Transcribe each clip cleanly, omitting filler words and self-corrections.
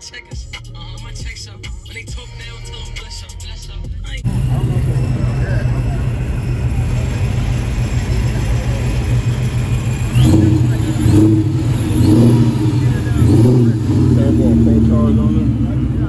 checkers. My checks up. When they talk, they don't tell them bless up, bless up. Turbo full charge on them.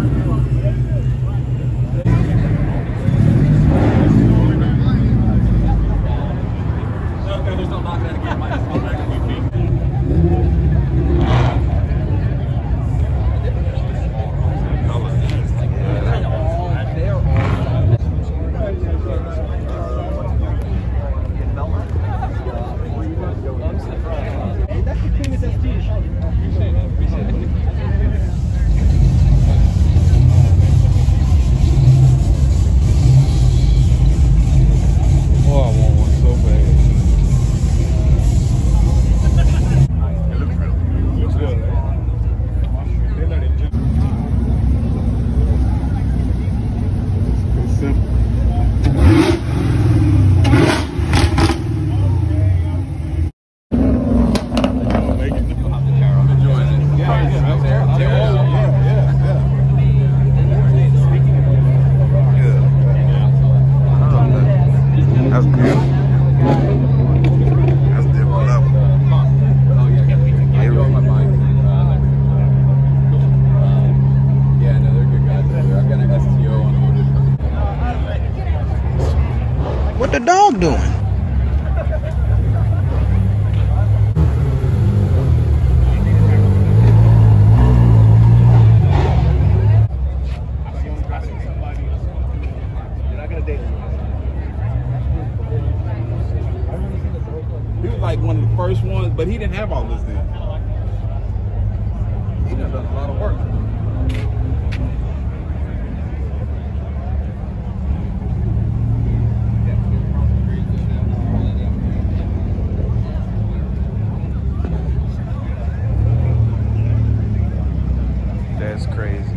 What the dog doing? He was like one of the first ones, but he didn't have all this then. He done a lot of work. That's crazy.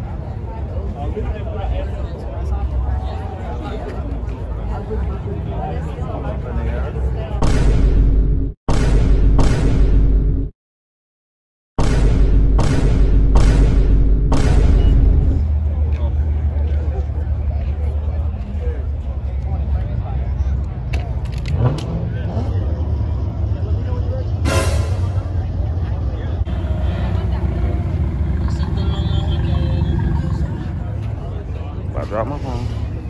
I dropped my phone.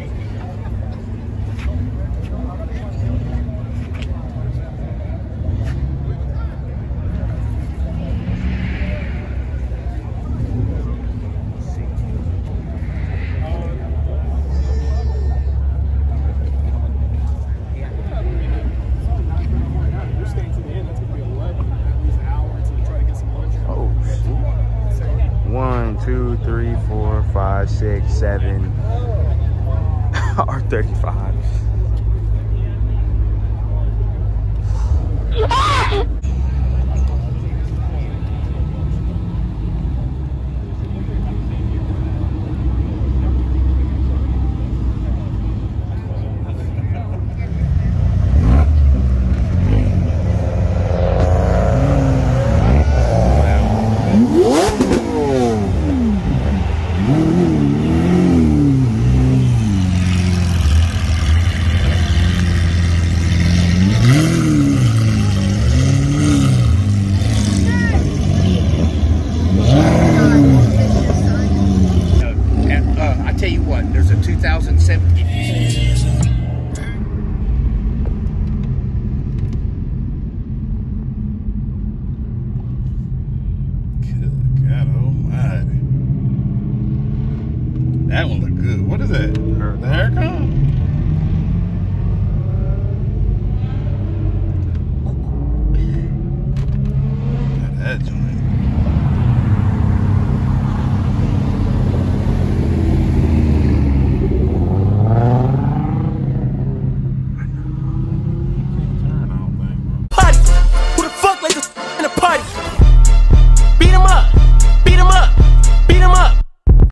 Oh, shoot. 1, 2, 3, 4, 5, 6, 7. R35. I tell you what, there's a 2007. Good God almighty. That one look good. What is that? The hair comb?